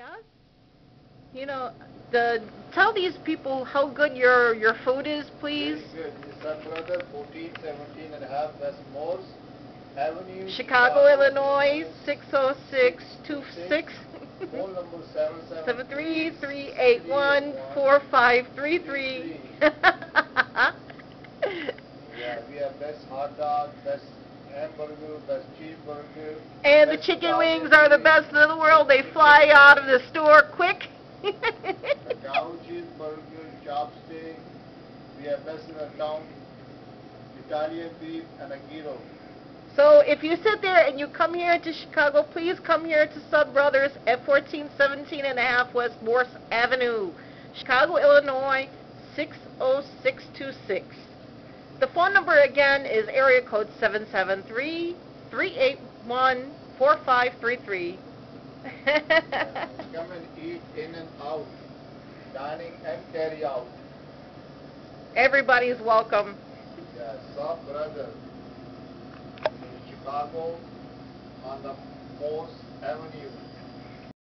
Yes. You know, tell these people how good your food is, please. Very good. It's our brother, 14, 17 and a half West Morse Avenue, Chicago, Illinois, 60626. Phone number 773-381-4533. Yeah, we have best hot dog, best hamburger, best cheeseburger. And the best chicken Italian wings are the beef, best in the world. They fly out of the store quick. the cow cheeseburger, chopstick. We have best in the town, Italian beef and a gyro. So if you sit there and you come here to Chicago, please come here to Sub Brothers at 1417 and a half West Morse Avenue, Chicago, Illinois, 60626. The phone number again is area code 773-381-4533. Come and eat in and out, dining and carry out. Everybody's welcome. Yeah, Sub Brothers in Chicago on the Morse Avenue.